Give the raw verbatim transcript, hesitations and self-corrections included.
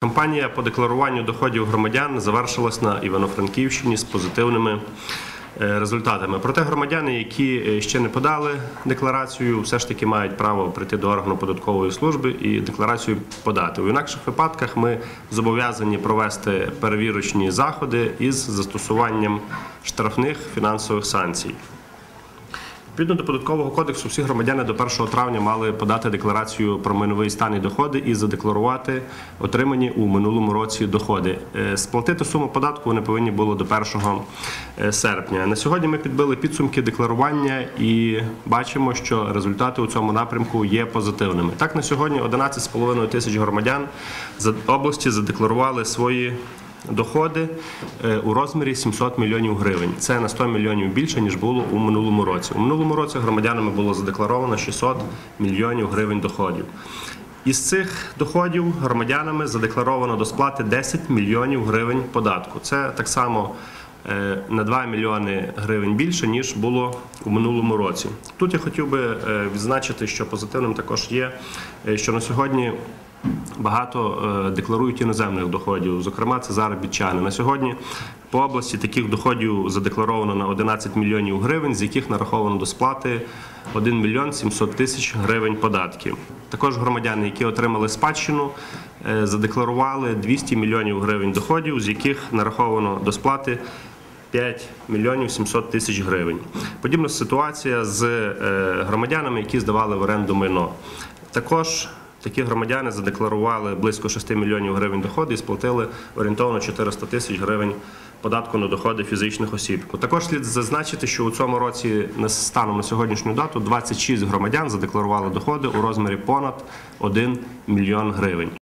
Кампанія по декларуванню доходів громадян завершилась на Івано-Франківщині з позитивними результатами. Проте громадяни, які ще не подали декларацію, все ж таки мають право прийти до органу податкової служби і декларацію подати. У інакших випадках ми зобов'язані провести перевірочні заходи із застосуванням штрафних фінансових санкцій. Відповідно до Податкового кодексу, всі громадяни до першого травня мали подати декларацію про майновий стан і доходи і задекларувати отримані у минулому році доходи. Сплатити суму податку вони повинні були до першого серпня. На сьогодні ми підбили підсумки декларування і бачимо, що результати у цьому напрямку є позитивними. Так, на сьогодні одинадцять з половиною тисяч громадян з області задекларували свої доходи у розмірі сімсот мільйонів гривень. Це на сто мільйонів більше, ніж було у минулому році. У минулому році громадянами було задекларовано шістсот мільйонів гривень доходів. Із цих доходів громадянами задекларовано до сплати десять мільйонів гривень податку. Це так само на два мільйони гривень більше, ніж було у минулому році. Тут я хотів би відзначити, що позитивним також є, що на сьогодні багато декларують іноземних доходів, зокрема це заробітчани. На сьогодні по області таких доходів задекларовано на одинадцять мільйонів гривень, з яких нараховано до сплати один мільйон сімсот тисяч гривень податків. Також громадяни, які отримали спадщину, задекларували двісті мільйонів гривень доходів, з яких нараховано до сплати п'ять мільйонів сімсот тисяч гривень. Подібна ситуація з громадянами, які здавали в оренду майно. Також такі громадяни задекларували близько шести мільйонів гривень доходу і сплатили орієнтовно чотириста тисяч гривень податку на доходи фізичних осіб. Також слід зазначити, що у цьому році, станом на сьогоднішню дату, двадцять шість громадян задекларували доходи у розмірі понад один мільйон гривень.